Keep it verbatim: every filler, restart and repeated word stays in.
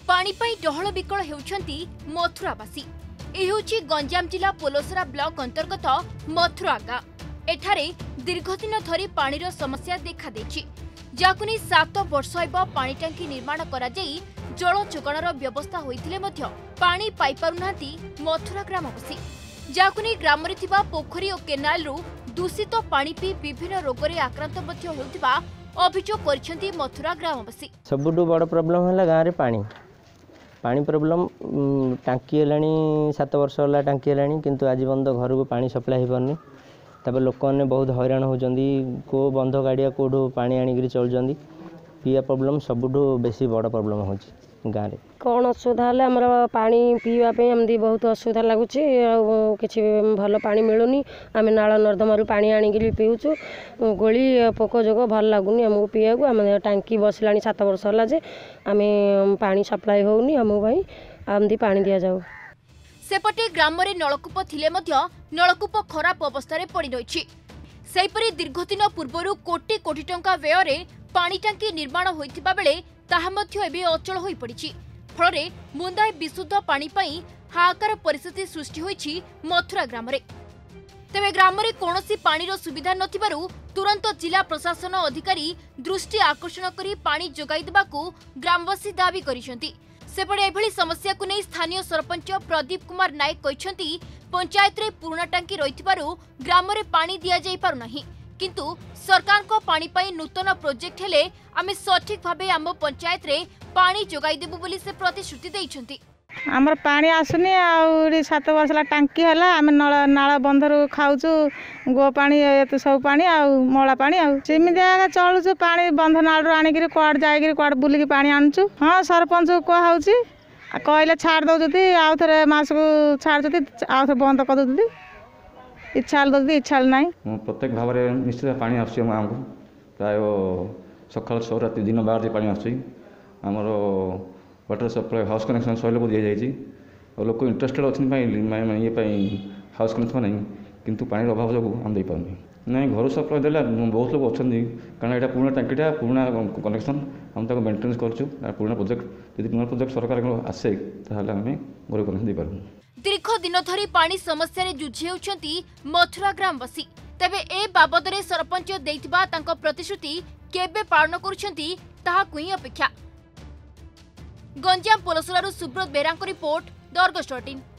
पानी पाई डहल विकल हेउछंती मथुरावासी। ए हेउछि गंजाम जिला पोलोसरा ब्लॉक अंतर्गत मथुरा गाँ। एठारे दीर्घदिन धरी पानीर समस्या देखा देछि, जाकु नै सात वर्ष हेबा पानी टांकी निर्माण करा जाई जल जोगाणर व्यवस्था होइथिले मध्य पानी पाई पारुनांती मथुरा ग्रामवासी, जाकु नै ग्राम रे थिबा पोखरी और केनाल रु दूषित पानी पी विभिन्न रोग रे आक्रांत मध्य हेउथिबा अभियोग करछंती मथुरा ग्रामवासी। सबुठु बड़ प्रॉब्लम है गाँव रे पानी पानी प्रॉब्लम। टांकी हेलानी सात वर्ष होला टांकी हेलानी, किंतु आज बंद घर को पानी सप्लाई हो पारनी। तब लोक मैंने बहुत हैरान होती, को बंध गाड़िया कौटू पानी आणिक चलुँच। पीवा प्रॉब्लम सबुठु बेसी बड़ प्रॉब्लम हो गाँव में। कौन असुविधा है आमर पानी पीवाई आमदी बहुत असुविधा लगुच, कि भल पा मिलूनी। आम नाल नर्दम पानी आणिक पीऊँ, गोली पोक जोग भल लगुनि आमको पीवा। आम टांकी बसला सात वर्ष है जे आम पानी सप्लाई होनी, आमको आमदी पानी दि जाऊ। सेपटे ग्राम रे नलकूप थिले मध्य नलकूप खराब अवस्था रे पड़ी रही। सेहीपरि दीर्घदिन पूर्व कोटी कोटी टंका व्यय पानी टांकी निर्माण होइथिबा बेले ताहा मध्य एबे अचल होई पड़िछि। फलरे मुंदाए विशुद्ध पानी पाई हाहाकार परिस्थिति सृष्टि होइछि मथुरा ग्राम रे। तेबे ग्राम रे कोनोसी पानीर सुविधा नथिबारु तुरंत जिला प्रशासन अधिकारी दृष्टि आकर्षण करी पानी जोगाई देबाकू ग्रामवासी दाबी करिसेंती। सेपटे एभली समस्या को नहीं स्थानीय सरपंच प्रदीप कुमार नायक कहते पंचायत रे पुराना टांकी रहिथिबारु ग्राम रे पानी दिया जाई पारु नाही, किंतु सरकार को पानी पाई नूतन प्रोजेक्ट हेले आमे सठिक भाबे आम पंचायत रे पानी जोगाई देबु बोली से प्रतिश्रुति दैछंती। आमर पानी आसुनी आ सात वर्ष टांकी है आम नल नाल बंधर खाऊचु गो पानी एत सब पानी मला पानी आमती चलुचु पानी बंध नाल आणिक कड़ जा कड़ बुलिक पानी आणुचु। हाँ सरपंच कहुची कहले छाड़ दौरान आउ थे मास को छाड़ आउ थे बंद कर दे इच्छा दे इच्छा ना। प्रत्येक भाव में निश्चित पानी आस प्राय सका छः रात दिन बार पानी आमर वाटर सप्लाई हाउस कनेक्शन शहे लोग दी जाइए और लोग इंटरेस्टेड अच्छे ये हाउस कनेक्शन नहीं, किंतु पानी अभाव जो आम देपार नहीं। घर सप्लाई देला बहुत लोग अच्छा, कारण यहाँ पुराना टांकीटा पुराना कनेक्शन आम तक मेन्टेनेंस करूँ। पुराना प्रोजेक्ट यदि पुराना प्रोजेक्ट सरकार आसे ताहले आम घर कनेक्शन दे पारूँ। दीर्घ दिन धरी पानी समस्या जुझी होउछंती मथुरा ग्रामवासी। तेबे ए बाबद रे सरपंच देइथिबा तांको प्रतिश्रुति केबे पालन करूछंती ताहा कुई अपेक्षा। गंजाम पोलोसरारू सुब्रत बेरांको रिपोर्ट, द अर्गस चौदह।